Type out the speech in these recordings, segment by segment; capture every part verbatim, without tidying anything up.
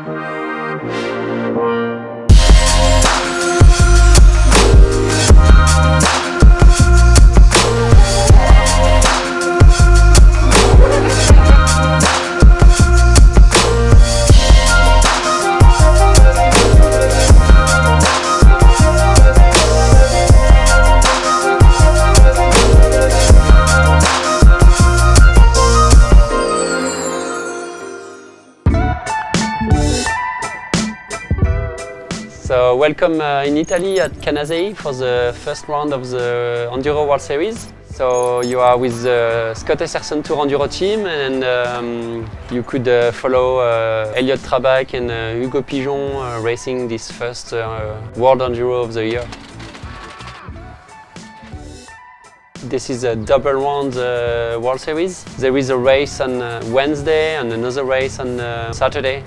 So welcome uh, in Italy at Canazei for the first round of the Enduro World Series. So you are with the Scott Esserson Tour Enduro team, and um, you could uh, follow uh, Elliot Trabach and uh, Hugo Pigeon uh, racing this first uh, World Enduro of the year. This is a double round uh, World Series. There is a race on uh, Wednesday and another race on uh, Saturday.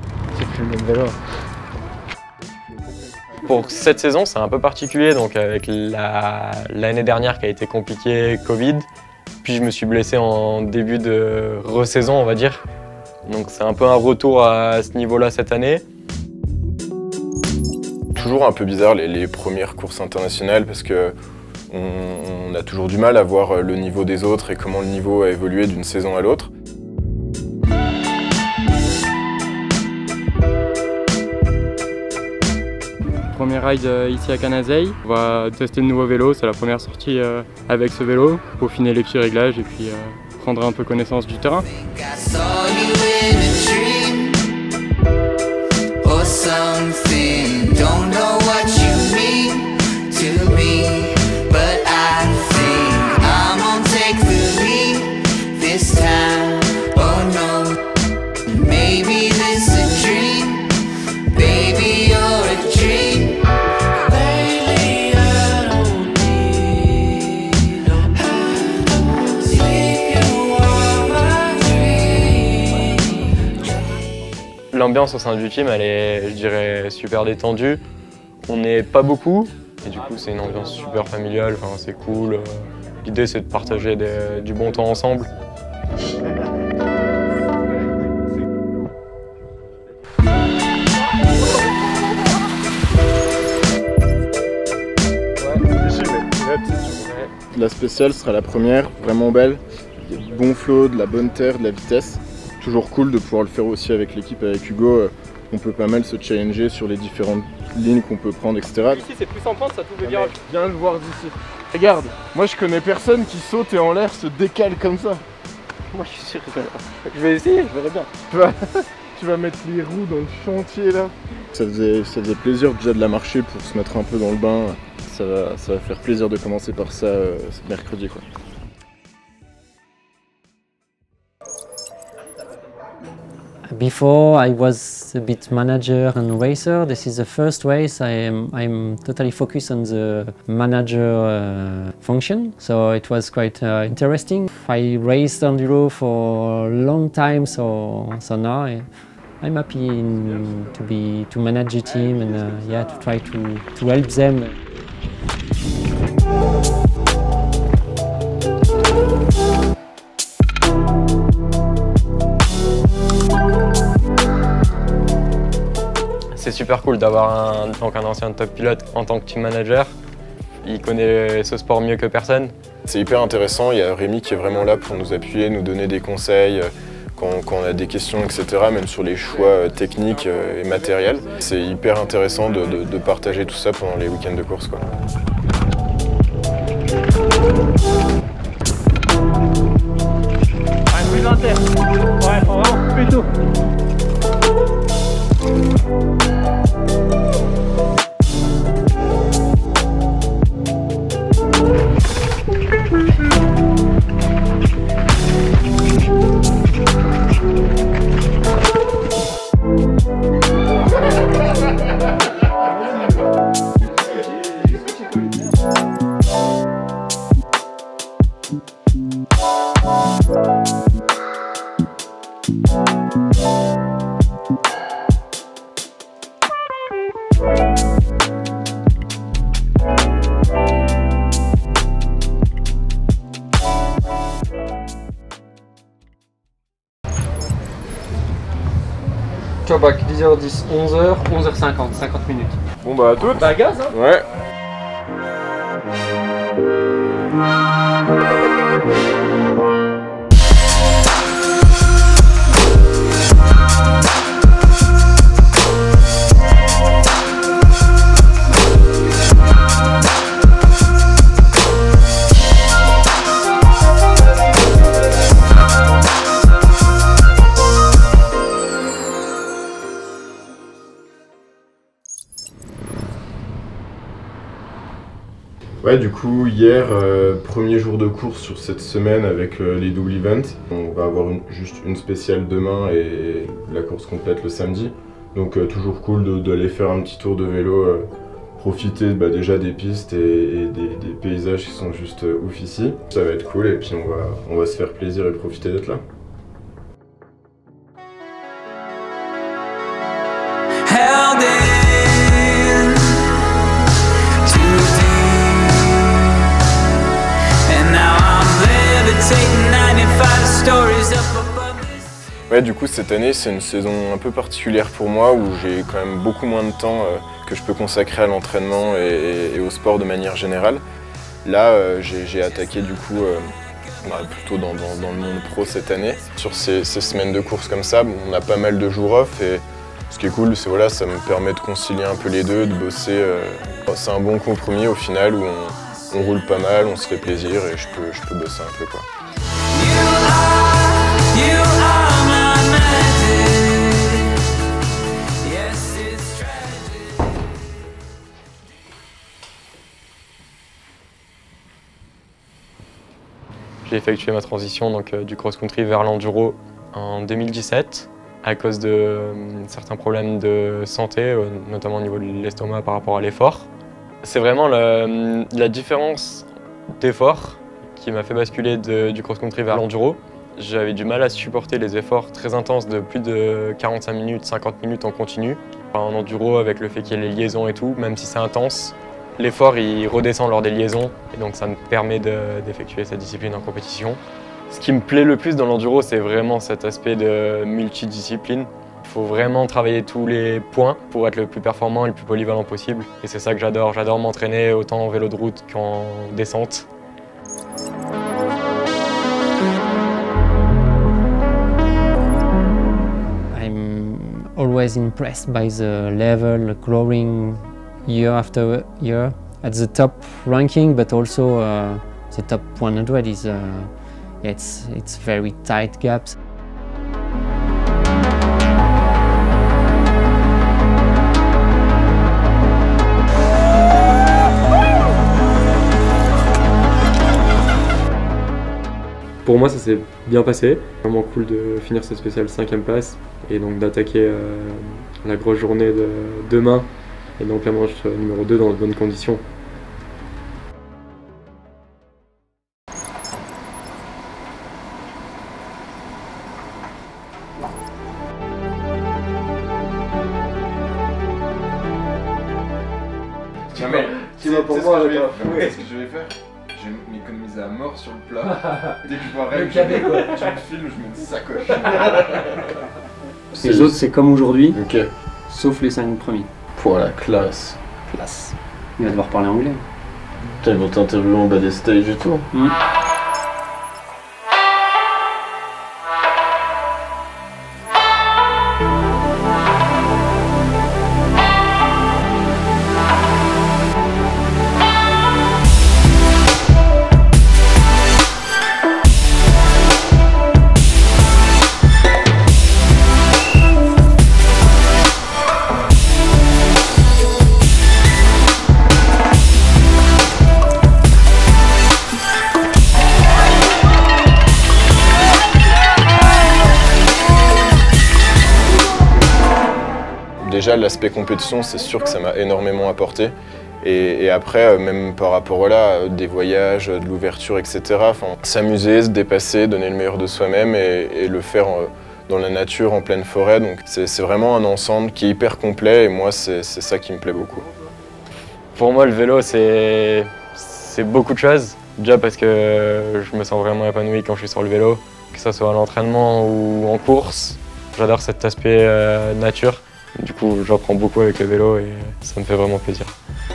Pour cette saison, c'est un peu particulier, donc avec l'année dernière qui a été compliquée, Covid, puis je me suis blessé en début de re-saison, on va dire. Donc c'est un peu un retour à ce niveau-là cette année. Toujours un peu bizarre les, les premières courses internationales parce que on, on a toujours du mal à voir le niveau des autres et comment le niveau a évolué d'une saison à l'autre. Premier ride ici à Canazei, on va tester le nouveau vélo, c'est la première sortie avec ce vélo, peaufiner les petits réglages et puis prendre un peu connaissance du terrain. L'ambiance au sein du team, elle est, je dirais, super détendue. On n'est pas beaucoup, et du coup c'est une ambiance super familiale, enfin, c'est cool. L'idée c'est de partager des, du bon temps ensemble. La spéciale sera la première, vraiment belle. Il y a du bon flow, de la bonne terre, de la vitesse. Toujours cool de pouvoir le faire aussi avec l'équipe, avec Hugo. On peut pas mal se challenger sur les différentes lignes qu'on peut prendre, et cetera. Ici c'est plus en pente, ça tout veut dire. Viens le voir d'ici. Regarde, moi je connais personne qui saute et en l'air se décale comme ça. Moi je suis sûr que je vais essayer, je verrai bien. Tu vas, tu vas mettre les roues dans le chantier là. Ça faisait, ça faisait plaisir déjà de la marcher pour se mettre un peu dans le bain. Ça va, ça va faire plaisir de commencer par ça euh, mercredi quoi. Before I was a bit manager and racer. This is the first race I am I'm totally focused on the manager uh, function, so it was quite uh, interesting. I raced enduro for a long time, so so now I, I'm happy in, to be to manage a team and uh, yeah, to try to to help them. C'est super cool d'avoir un, donc un ancien top pilote en tant que team manager. Il connaît ce sport mieux que personne. C'est hyper intéressant, il y a Rémi qui est vraiment là pour nous appuyer, nous donner des conseils quand, quand on a des questions, et cetera, même sur les choix techniques et matériels. C'est hyper intéressant de, de, de partager tout ça pendant les week-ends de course, quoi. Ouais, plus inter. Ouais, faut vraiment couper tout. Ciao bac, dix heures dix, onze heures, onze heures cinquante, cinquante minutes. Bon bah à toutes. Bah gaz hein. Ouais. Ouais, du coup, hier, euh, premier jour de course sur cette semaine avec euh, les double events. On va avoir une, juste une spéciale demain et la course complète le samedi. Donc euh, toujours cool d'aller faire un petit tour de vélo, euh, profiter bah, déjà des pistes et, et des, des paysages qui sont juste euh, ouf ici. Ça va être cool et puis on va, on va se faire plaisir et profiter d'être là. Ouais, du coup cette année c'est une saison un peu particulière pour moi où j'ai quand même beaucoup moins de temps euh, que je peux consacrer à l'entraînement et, et, et au sport de manière générale. Là euh, j'ai attaqué du coup euh, bah, plutôt dans, dans, dans le monde pro cette année. Sur ces, ces semaines de course comme ça, on a pas mal de jours off et ce qui est cool c'est voilà, ça me permet de concilier un peu les deux, de bosser. Euh, c'est un bon compromis au final où on, on roule pas mal, on se fait plaisir et je peux, je peux bosser un peu quoi. J'ai effectué ma transition donc, euh, du cross-country vers l'enduro en deux mille dix-sept à cause de euh, certains problèmes de santé, euh, notamment au niveau de l'estomac par rapport à l'effort. C'est vraiment la, la différence d'effort qui m'a fait basculer de, du cross-country vers l'enduro. J'avais du mal à supporter les efforts très intenses de plus de quarante-cinq minutes, cinquante minutes en continu. En enduro, avec le fait qu'il y ait les liaisons et tout, même si c'est intense, l'effort il redescend lors des liaisons et donc ça me permet d'effectuer cette discipline en compétition. Ce qui me plaît le plus dans l'enduro, c'est vraiment cet aspect de multidiscipline. Il faut vraiment travailler tous les points pour être le plus performant et le plus polyvalent possible. Et c'est ça que j'adore. J'adore m'entraîner autant en vélo de route qu'en descente. I'm always impressed by the level growing year after year at the top ranking, but also uh, the top one hundred is uh, it's it's very tight gaps. Pour moi ça s'est bien passé, vraiment cool de finir cette spéciale cinquième place et donc d'attaquer euh, la grosse journée de demain et donc la manche numéro deux dans de bonnes conditions. Tiens, mais tu vas pour moi, ce que je vais faire? Je vais m'économiser à mort sur le plat. Dès que je vois Rêve, cadet, quoi. tu me filmes, je me dis ça coche. Les autres, c'est comme aujourd'hui, Ok. sauf les cinq premiers. Pour la classe. Classe. Il va devoir parler anglais. Putain, ils vont t'interviewer en bas des stages et tout. Mmh. Déjà, l'aspect compétition, c'est sûr que ça m'a énormément apporté. Et, et après, même par rapport voilà, des voyages, de l'ouverture, et cetera. S'amuser, se dépasser, donner le meilleur de soi-même et, et le faire dans la nature, en pleine forêt. Donc c'est vraiment un ensemble qui est hyper complet et moi, c'est ça qui me plaît beaucoup. Pour moi, le vélo, c'est beaucoup de choses. Déjà parce que je me sens vraiment épanoui quand je suis sur le vélo, que ce soit à l'entraînement ou en course. J'adore cet aspect euh, nature. Du coup, j'apprends beaucoup avec le vélo et ça me fait vraiment plaisir.